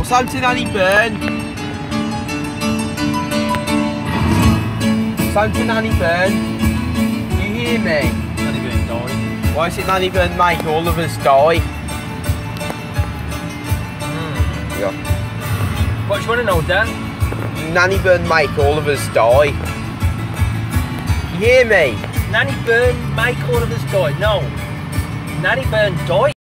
Sam to Nanny Burn. Sam to Nanny Burn. You hear me? Nanny Burn died. Why is it Nanny Burn make all of us die? Yeah. What do you want to know, Dan? Nanny Burn make all of us die. You hear me? Nanny Burn make all of us die. No. Nanny Burn died.